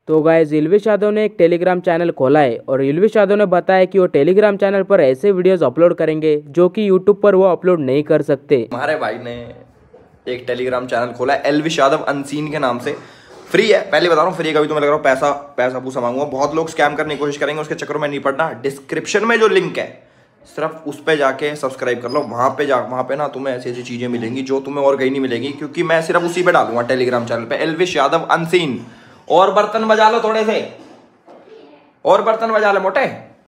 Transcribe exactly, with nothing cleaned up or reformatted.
तो गाइस एल्विश यादव ने एक टेलीग्राम चैनल खोला है और एल्विश यादव ने बताया कि वो टेलीग्राम चैनल पर ऐसे वीडियोस अपलोड करेंगे जो कि यूट्यूब पर वो अपलोड नहीं कर सकते। हमारे भाई ने एक टेलीग्राम चैनल खोला है एल्विश यादव अनसीन के नाम से। फ्री है, पहले बता रहा हूँ फ्री का भी तुम्हें लग रहा हूँ पैसा पैसा पूसा मांगूंगा। बहुत लोग स्कैम करने की कोशिश करेंगे, उसके चक्कर में नहीं पड़ना। डिस्क्रिप्शन में जो लिंक है सिर्फ उस पर जाके सब्सक्राइब कर लो। वहाँ पे जा वहाँ पे ना तुम्हें ऐसी ऐसी चीज़ें मिलेंगी जो तुम्हें और कहीं नहीं मिलेंगी, क्योंकि मैं सिर्फ उसी पे डालूंगा टेलीग्राम चैनल पे एल्विश यादव अनसीन। और बर्तन बजा लो थोड़े से, और बर्तन बजा लो मोटे।